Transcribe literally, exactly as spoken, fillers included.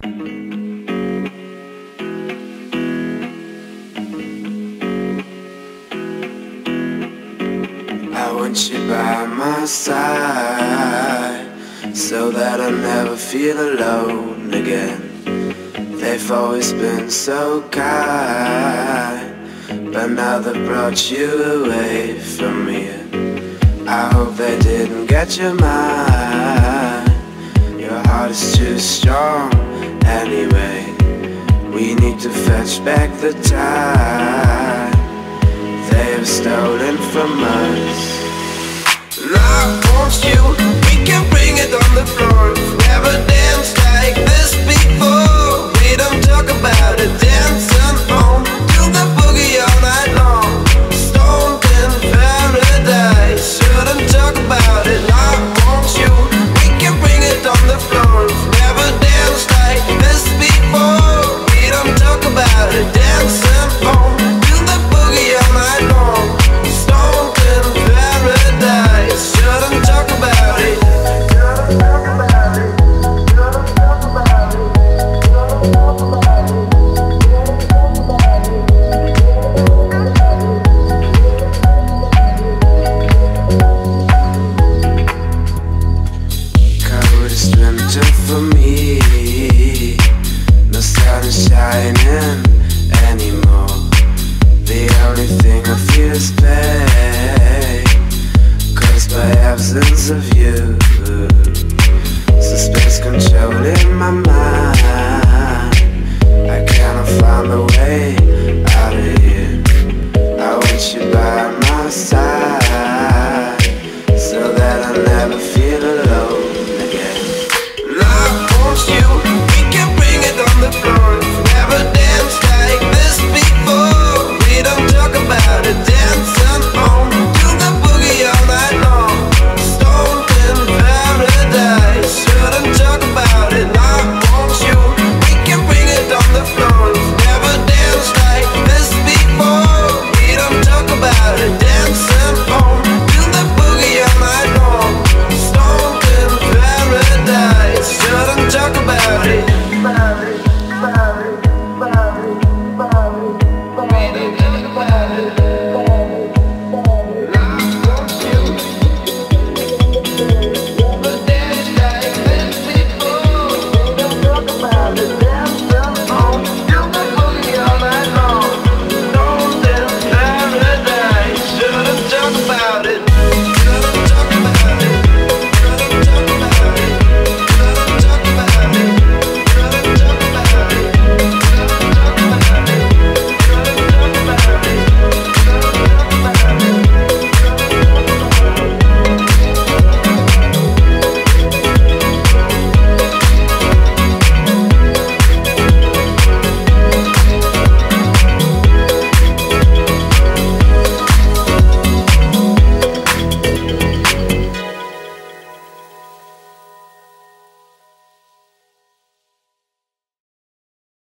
I want you by my side, so that I'll never feel alone again. They've always been so kind, but now they brought you away from me. I hope they didn't get your mind. Your heart is too strong anyway. We need to fetch back the time they have stolen from us. And I want you, we can bring it on the floor. Never dance like this before.